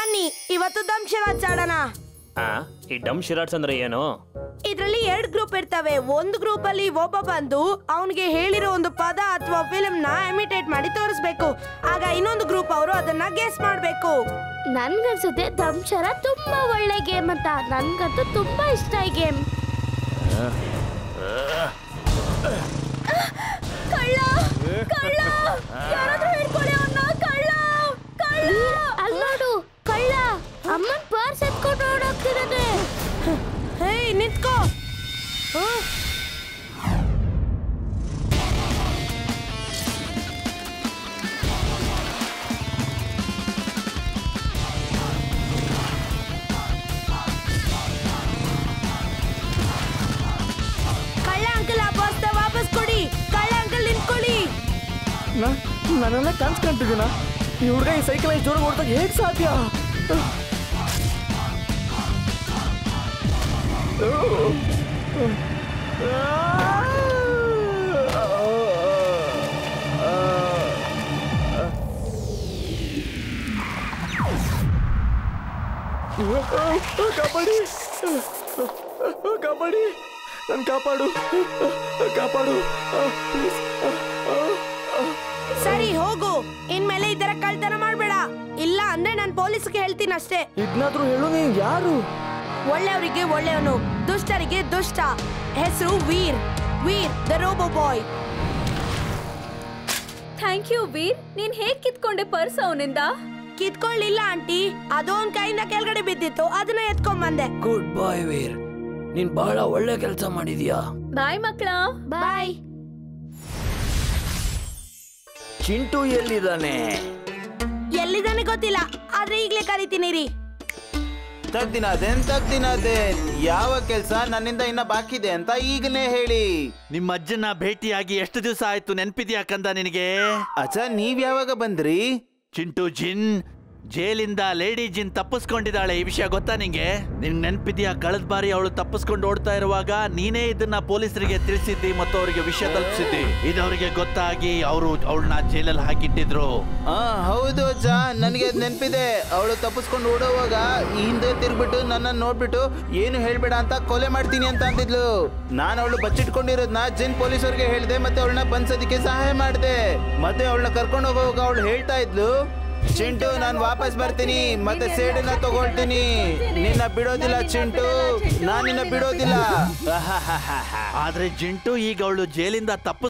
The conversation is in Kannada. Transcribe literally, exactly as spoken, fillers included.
ಬನ್ನಿ ಇವತ್ತು ದಮ್ ಶಿರಾಜ್ ಆಡೋಣ. ಈ ಡಮ್ ಶಿರಾಟ್ಸ್ ಅಂದ್ರೆ ಏನು? ಇದ್ರಲ್ಲಿ ಎರಡ್ ಗ್ರೂಪ್ ಇರ್ತವೆ. ಒಂದು ಗ್ರೂಪ್ ಅಲ್ಲಿ ಒಬ್ಬ ಬಂದು ಅವನಿಗೆ ಹೇಳಿರೋ ಒಂದು ಪದ ಅಥವಾ ಫಿಲ್ಮ್ ನ ಇಮಿಟೇಟ್ ಮಾಡಿ ತೋರಿಸ್ಬೇಕು. ಆಗ ಇನ್ನೊಂದು ಗ್ರೂಪ್ ಅವರು ಅದನ್ನ ಗೆಸ್ ಮಾಡ್ಬೇಕು. ನನ್ಗನ್ಸುತ್ತೆ ದಮ್ ಶಿರಾಜ್ ತುಂಬಾ ಒಳ್ಳೆ ಗೇಮ್ ಅಂತ. ನನ್ಗಂತೂ ತುಂಬಾ ಇಷ್ಟ ಈ ಗೇಮ್. ಕಳ್ಳ ಕಳ್ಳ ಯಾರಾದ್ರೂ ಹಿಡ್ಕೊಳ್ಳಿ ಅವನ್ನ. ಕಳ್ಳ ಕಳ್ಳ ಅಲ್ಲಿ ನೋಡು, ಕಳ್ಳ ಅಮ್ಮನ್ ಪರ್ಸ್ ಎತ್ಕೊಂಡು ಓಡೋಗ್ತಿದ್ದಾನೆ. ಹೇ ನಿಂತ್ಕೋ. ಕಳ್ಳ ಅಂಕಲ್ ಆ ಪರ್ಸ್ ವಾಪಸ್ ಕೊಡಿ. ಕಳ್ಳ ಅಂಕಲ್ ನಿಂತ್ಕೊಳ್ಳಿ. ನಾನೆಲ್ಲ ಕಾಣಿಸ್ಕೊಂತಿದ್ದೀನ. ಈ ಹುಡುಗ ಈ ಸೈಕಲ್ ಈ ಜೋರ ಓಡ್ದಾಗ ಹೇಗೆ ಸಾಧ್ಯ? ಕಾಪಾಡಿ ಕಾಪಾಡಿ ನನ್ ಕಾಪಾಡು ಕಾಪಾಡು. ಸರಿ ಹೋಗು. ಇನ್ಮೇಲೆ ಈ ತರ ಕಳ್ತನ ಮಾಡ್ಬೇಡ. ಇಲ್ಲ ಅಂದ್ರೆ ನಾನು ಪೊಲೀಸ್ಗೆ ಹೇಳ್ತೀನಿ ಅಷ್ಟೇ. ಇದ್ನಾದ್ರೂ ಹೇಳು, ನೀನ್ ಯಾರು? ಒಳ್ಳೆಯವರಿಗೆ ಒಳ್ಳೆಯವನು, ದುಷ್ಟರಿಗೆ ದುಷ್ಟ. ಹೆಸರು Veer. Veer the robo boy. Thank you Veer. ನೀನ್ ಹೇಗ್ ಕಿತ್ಕೊಂಡೆ ಪರ್ಸ್ ಅವನಿಂದ? ಕಿತ್ಕೊಳ್ಳಿಲ್ಲ ಆಂಟಿ, ಅದೊಂದ್ ಕೈಯಿಂದ ಕೆಳಗಡೆ ಬಿದ್ದಿತ್ತು, ಅದನ್ನ ಎತ್ಕೊಂಡ್ ಬಂದೆ. ಗುಡ್ ಬಾಯ್ ವೀರ್, ನೀನ್ ಬಹಳ ಒಳ್ಳೆ ಕೆಲಸ ಮಾಡಿದ್ಯಾ. ಬಾಯ್ ಮಕ್ಕಳ. ಬಾಯ್. ಚಿಂಟು ಎಲ್ಲಿದ್ದಾನೆ? ಎಲ್ಲಿದ್ದಾನೆ ಗೊತ್ತಿಲ್ಲ, ಆದ್ರೆ ಈಗ್ಲೇ ಕರಿತೀನಿ ರೀ. ತಗ್ದಿನದೇನ್ ತಗ್ದಿನದೇನ್ ಯಾವ ಕೆಲ್ಸ ನನ್ನಿಂದ ಇನ್ನ ಬಾಕಿ ಇದೆ ಅಂತ ಈಗನೇ ಹೇಳಿ. ನಿಮ್ಮ ಅಜ್ಜನ ಭೇಟಿಯಾಗಿ ಎಷ್ಟು ದಿವಸ ಆಯ್ತು ನೆನ್ಪಿದ್ಯಾ ಕಂದ ನಿನಗೆ? ಅಚ್ಚಾ ನೀವ್ ಯಾವಾಗ ಬಂದ್ರಿ? ಚಿಂಟು ಜಿನ್ ಜೈಲಿಂದ ಲೇಡಿ ಜಿನ್ ತಪ್ಪಿಸ್ಕೊಂಡಿದ್ದಾಳೆ. ಈ ವಿಷಯ ಗೊತ್ತಾ ನಿಂಗೆ? ನಿನ್ ನೆನ್ಪಿದ್ಯಾ ಕಳೆದ ಬಾರಿ ಅವಳು ತಪ್ಪಿಸ್ಕೊಂಡು ಓಡ್ತಾ ಇರುವಾಗ ನೀನೇ ಇದನ್ನ ಪೊಲೀಸರಿಗೆ ತಿಳಿಸಿದ್ದಿ ಮತ್ತು ಅವರಿಗೆ ವಿಷಯ ತಲುಪಿಸಿದ್ದಿ. ಇದವರಿಗೆ ಗೊತ್ತಾಗಿ ಅವರು ಅವಳನ್ನ ಜೈಲಲ್ಲಿ ಹಾಕಿಟ್ಟಿದ್ರು. ಹಾ ಹೌದು ಅಜ್ಜ, ನನಗೆ ನೆನ್ಪಿದೆ. ಅವಳು ತಪ್ಪಿಸ್ಕೊಂಡು ಓಡೋವಾಗ ಹಿಂದೆ ತಿರ್ಬಿಟ್ಟು ನನ್ನ ನೋಡ್ಬಿಟ್ಟು ಏನು ಹೇಳ್ಬೇಡ ಅಂತ ಕೊಲೆ ಮಾಡ್ತೀನಿ ಅಂತ ಅಂತಿದ್ಲು. ನಾನು ಅವಳು ಬಚ್ಚಿಟ್ಕೊಂಡಿರೋದನ್ನ ಜಿನ್ ಪೊಲೀಸರಿಗೆ ಹೇಳಿದೆ ಮತ್ತೆ ಅವಳನ್ನ ಬಂದ್ಸೋದಕ್ಕೆ ಸಹಾಯ ಮಾಡಿದೆ. ಮತ್ತೆ ಅವಳನ್ನ ಕರ್ಕೊಂಡು ಹೋಗುವಾಗ ಅವಳು ಹೇಳ್ತಾ ಇದ್ಲು, ಚಿಂಟು ನಾನು ವಾಪಸ್ ಬರ್ತೀನಿ ಮತ್ತೆ ಸೇಡನ್ನ ತಗೊಳ್ತೀನಿ, ನಿನ್ನ ಬಿಡೋದಿಲ್ಲ ಚಿಂಟು, ನಾನು ನಿನ್ನ ಬಿಡೋದಿಲ್ಲ. ಆದ್ರೆ ಜಿಂಟು ಈಗ ಅವಳು ಜೈಲಿಂದ ತಪ್ಪ